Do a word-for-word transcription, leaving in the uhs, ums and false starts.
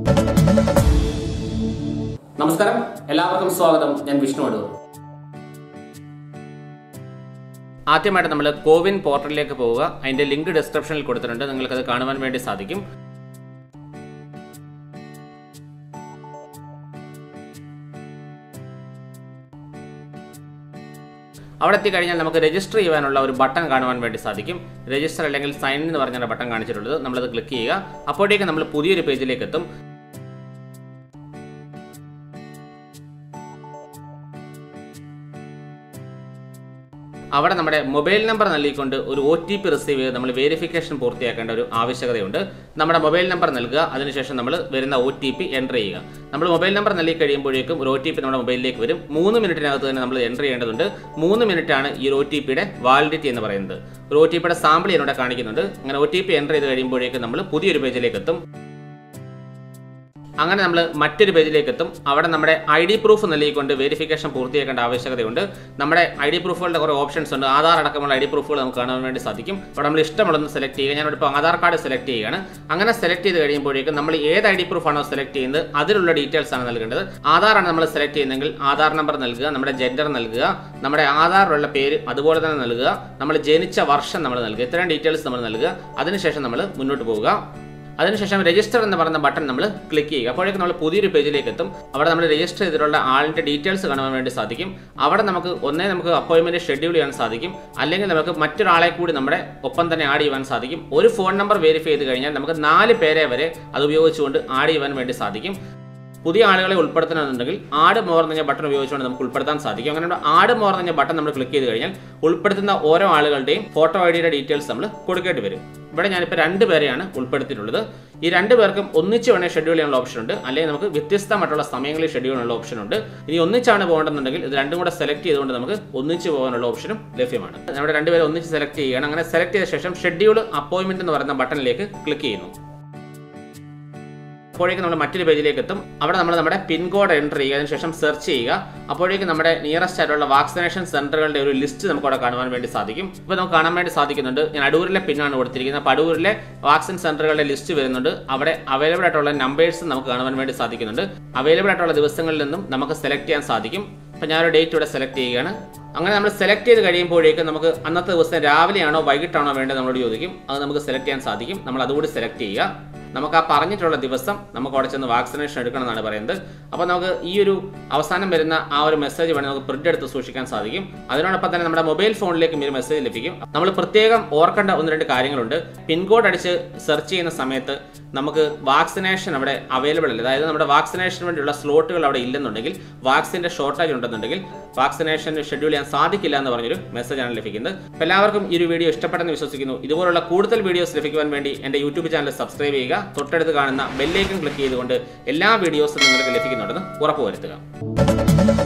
നമസ്കാരം, എല്ലാവർക്കും സ്വാഗതം. ഞാൻ വിഷ്ണു അടൂർ. ആദ്യമായിട്ട് നമ്മൾ കോവിൻ പോർട്ടലിലേക്ക് പോവുക. അതിൻ്റെ ലിങ്ക് ഡിസ്ക്രിപ്ഷനിൽ കൊടുത്തിട്ടുണ്ട്, നിങ്ങൾക്കത് കാണുവാൻ വേണ്ടി സാധിക്കും. അവിടെ എത്തിക്കഴിഞ്ഞാൽ നമുക്ക് രജിസ്റ്റർ ചെയ്യാനുള്ള ഒരു ബട്ടൺ കാണുവാൻ വേണ്ടി സാധിക്കും. രജിസ്റ്റർ അല്ലെങ്കിൽ സൈൻ എന്ന് പറഞ്ഞ ബട്ടൺ കാണിച്ചിട്ടുള്ളത്, നമ്മളത് ക്ലിക്ക് ചെയ്യുക. അപ്പോഴേക്കും നമ്മൾ പുതിയൊരു പേജിലേക്ക് എത്തും. അവിടെ നമ്മുടെ മൊബൈൽ നമ്പർ നൽകിക്കൊണ്ട് ഒരു ഒ ടി പി റിസീവ് ചെയ്ത് നമ്മൾ വെരിഫിക്കേഷൻ പൂർത്തിയാക്കേണ്ട ഒരു ആവശ്യകതയുണ്ട്. നമ്മുടെ മൊബൈൽ നമ്പർ നൽകുക, അതിനുശേഷം നമ്മൾ വരുന്ന ഒ ടി പി എൻ്റർ ചെയ്യുക. നമ്മൾ മൊബൈൽ നമ്പർ നൽകി കഴിയുമ്പോഴേക്കും ഒരു ഒ ടി പി നമ്മുടെ മൊബൈലിലേക്ക് വരും. മൂന്ന് മിനിറ്റിനകത്ത് തന്നെ നമ്മൾ എൻ്റർ ചെയ്യേണ്ടതുണ്ട്. മൂന്ന് മിനിറ്റാണ് ഈ ഒരു ഒ ടി പിയുടെ വാലിഡിറ്റി എന്ന് പറയുന്നത്. ഒരു ഒ ടി പിയുടെ സാമ്പിൾ എന്നോട് കാണിക്കുന്നുണ്ട്. അങ്ങനെ ഒ ടി പി എൻ്റർ ചെയ്ത് കഴിയുമ്പോഴേക്കും നമ്മൾ പുതിയൊരു പേജിലേക്ക് എത്തും. അങ്ങനെ നമ്മൾ മറ്റൊരു പേജിലേക്ക് എത്തും. അവിടെ നമ്മുടെ ഐ ഡി പ്രൂഫ് നൽകിക്കൊണ്ട് വെരിഫിക്കേഷൻ പൂർത്തിയാക്കേണ്ട ആവശ്യകതയുണ്ട്. നമ്മുടെ ഐ ഡി പ്രൂഫുകളുടെ കുറേ ഓപ്ഷൻസ് ഉണ്ട്. ആധാർ അടക്കമുള്ള ഐ ഡി പ്രൂഫുകൾ നമുക്ക് കാണാൻ വേണ്ടി സാധിക്കും. അവിടെ നമ്മൾ ഇഷ്ടമുള്ളൊന്ന് സെലക്ട് ചെയ്യുക. ഞാനിവിടെ ഇപ്പോൾ ആധാർ കാർഡ് സെലക്ട് ചെയ്യുകയാണ്. അങ്ങനെ സെലക്ട് ചെയ്ത് കഴിയുമ്പോഴേക്കും നമ്മൾ ഏത് ഐ ഡി പ്രൂഫാണോ സെലക്ട് ചെയ്യുന്നത് അതിലുള്ള ഡീറ്റെയിൽസ് ആണ് നൽകേണ്ടത്. ആധാറാണ് നമ്മൾ സെലക്ട് ചെയ്യുന്നതെങ്കിൽ ആധാർ നമ്പർ നൽകുക, നമ്മുടെ ജെൻഡർ നൽകുക, നമ്മുടെ ആധാറിലുള്ള പേര് അതുപോലെ തന്നെ നൽകുക, നമ്മൾ ജനിച്ച വർഷം നമ്മൾ നൽകുക. ഇത്രയും ഡീറ്റെയിൽസ് നമ്മൾ നൽകുക. അതിനുശേഷം നമ്മൾ മുന്നോട്ട് പോവുക. അതിനുശേഷം രജിസ്റ്റർ എന്ന് പറയുന്ന ബട്ടൺ നമ്മൾ ക്ലിക്ക് ചെയ്യുക. അപ്പോഴേക്കും നമ്മൾ പുതിയൊരു പേജിലേക്ക് എത്തും. അവിടെ നമ്മൾ രജിസ്റ്റർ ചെയ്തിട്ടുള്ള ആളിൻ്റെ ഡീറ്റെയിൽസ് കാണാൻ വേണ്ടി സാധിക്കും. അവിടെ നമുക്ക് ഒന്നേ നമുക്ക് അപ്പോയിൻമെൻറ്റ് ഷെഡ്യൂൾ ചെയ്യാൻ സാധിക്കും, അല്ലെങ്കിൽ നമുക്ക് മറ്റൊരാളെ കൂടി നമ്മുടെ ഒപ്പം തന്നെ ആഡ് ചെയ്യുവാൻ സാധിക്കും. ഒരു ഫോൺ നമ്പർ വെരിഫൈ ചെയ്ത് കഴിഞ്ഞാൽ നമുക്ക് നാല് പേരെ വരെ അത് ഉപയോഗിച്ചുകൊണ്ട് ആഡ് ചെയ്യുവാൻ വേണ്ടി സാധിക്കും. പുതിയ ആളുകളെ ഉൾപ്പെടുത്തണമെന്നുണ്ടെങ്കിൽ ആഡ് മോർ എന്ന ബട്ടൺ ഉപയോഗിച്ചുകൊണ്ട് നമുക്ക് ഉൾപ്പെടുത്താൻ സാധിക്കും. അങ്ങനെ ആഡ് മോർ എന്ന ബട്ടൺ നമ്മൾ ക്ലിക്ക് ചെയ്ത് കഴിഞ്ഞാൽ ഉൾപ്പെടുത്തുന്ന ഓരോ ആളുകളുടെയും ഫോട്ടോ ഐ ഡിയുടെ ഡീറ്റെയിൽസ് നമ്മൾ കൊടുക്കേണ്ടി വരും. ഇവിടെ ഞാനിപ്പോൾ രണ്ട് പേരെയാണ് ഉൾപ്പെടുത്തിയിട്ടുള്ളത്. ഈ രണ്ട് പേർക്കും ഒന്നിച്ച് വേണേൽ ഷെഡ്യൂൾ ചെയ്യാനുള്ള ഓപ്ഷൻ ഉണ്ട്, അല്ലെങ്കിൽ നമുക്ക് വ്യത്യസ്തമായിട്ടുള്ള സമയങ്ങളിൽ ഷെഡ്യൂൾ ചെയ്യാനുള്ള ഓപ്ഷൻ ഉണ്ട്. ഇനി ഒന്നിച്ചാണ് പോകേണ്ടതെന്നുണ്ടെങ്കിൽ ഇത് രണ്ടും കൂടെ സെലക്ട് ചെയ്തുകൊണ്ട് നമുക്ക് ഒന്നിച്ച് പോകാനുള്ള ഓപ്ഷനും ലഭ്യമാണ്. നമ്മുടെ രണ്ടുപേരെ ഒന്നിച്ച് സെലക്ട് ചെയ്യുകയാണ്. അങ്ങനെ സെലക്ട് ചെയ്ത ശേഷം ഷെഡ്യൂൾ അപ്പോയിൻമെൻറ്റ് എന്ന് പറയുന്ന ബട്ടണിലേക്ക് ക്ലിക്ക് ചെയ്യുന്നു. അപ്പോഴേക്കും നമ്മൾ മറ്റൊരു പേജിലേക്ക് എത്തും. അവിടെ നമ്മൾ നമ്മുടെ പിൻകോഡ് എൻ്റർ ചെയ്യുക, അതിനുശേഷം സെർച്ച് ചെയ്യുക. അപ്പോഴേക്കും നമ്മുടെ നിയറസ്റ്റ് ആയിട്ടുള്ള വാക്സിനേഷൻ സെൻ്ററുകളുടെ ഒരു ലിസ്റ്റ് നമുക്ക് അവിടെ കാണുവാൻ വേണ്ടി സാധിക്കും. ഇപ്പോൾ നമുക്ക് കാണാൻ വേണ്ടി സാധിക്കുന്നുണ്ട്. ഞാൻ അടൂരിലെ പിന്നാണ് കൊടുത്തിരിക്കുന്നത്. അപ്പോൾ അടൂരിലെ വാക്സിൻ സെൻ്ററുകളുടെ ലിസ്റ്റ് വരുന്നുണ്ട്. അവിടെ അവൈലബിൾ ആയിട്ടുള്ള നമ്പേഴ്സ് നമുക്ക് കാണുവാൻ വേണ്ടി സാധിക്കുന്നുണ്ട്. അവൈലബിൾ ആയിട്ടുള്ള ദിവസങ്ങളിൽ നിന്നും നമുക്ക് സെലക്ട് ചെയ്യാൻ സാധിക്കും. അപ്പോൾ ഞാനൊരു ഡേറ്റ് ഇവിടെ സെലക്ട് ചെയ്യുകയാണ്. അങ്ങനെ നമ്മൾ സെലക്ട് ചെയ്ത് കഴിയുമ്പോഴേക്കും നമുക്ക് അന്നത്തെ ദിവസം രാവിലെയാണോ വൈകിട്ടാണോ വേണ്ടത് നമ്മളോട് ചോദിക്കും. അത് നമുക്ക് സെലക്ട് ചെയ്യാൻ സാധിക്കും. നമ്മൾ അതുകൂടി സെലക്ട് ചെയ്യുക. നമുക്ക് ആ പറഞ്ഞിട്ടുള്ള ദിവസം നമുക്ക് അവിടെ ചെന്ന് വാക്സിനേഷൻ എടുക്കണം എന്നാണ് പറയുന്നത്. അപ്പോൾ നമുക്ക് ഈ ഒരു അവസാനം വരുന്ന ആ ഒരു മെസ്സേജ് വേണമെങ്കിൽ നമുക്ക് പ്രിന്റ് എടുത്ത് സൂക്ഷിക്കാൻ സാധിക്കും. അതിനോടൊപ്പം തന്നെ നമ്മുടെ മൊബൈൽ ഫോണിലേക്കും ഈ ഒരു മെസ്സേജ് ലഭിക്കും. നമ്മൾ പ്രത്യേകം ഓർക്കേണ്ട ഒന്ന് രണ്ട് കാര്യങ്ങളുണ്ട്. പിൻകോഡ് അടിച്ച് സെർച്ച് ചെയ്യുന്ന സമയത്ത് നമുക്ക് വാക്സിനേഷൻ അവിടെ അവൈലബിൾ അല്ല. അതായത് നമ്മുടെ വാക്സിനേഷന് വേണ്ടിയുള്ള സ്ലോട്ടുകൾ അവിടെ ഇല്ലെന്നുണ്ടെങ്കിൽ, വാക്സിൻ്റെ ഷോർട്ടേജ് ഉണ്ടെന്നുണ്ടെങ്കിൽ വാക്സിനേഷൻ ഷെഡ്യൂൾ ചെയ്യാൻ സാധിക്കില്ല എന്ന് പറഞ്ഞൊരു മെസ്സേജാണ് ലഭിക്കുന്നത്. അപ്പോൾ എല്ലാവർക്കും ഈ ഒരു വീഡിയോ ഇഷ്ടപ്പെട്ടെന്ന് വിശ്വസിക്കുന്നു. ഇതുപോലുള്ള കൂടുതൽ വീഡിയോസ് ലഭിക്കുവാൻ വേണ്ടി എൻ്റെ യൂട്യൂബ് ചാനൽ സബ്സ്ക്രൈബ് ചെയ്യുക. തൊട്ടടുത്ത് കാണുന്ന ബെല്ലൈക്കൺ ക്ലിക്ക് ചെയ്തുകൊണ്ട് എല്ലാ വീഡിയോസും നിങ്ങൾക്ക് ലഭിക്കുന്നുണ്ടെന്ന് ഉറപ്പുവരുത്തുക.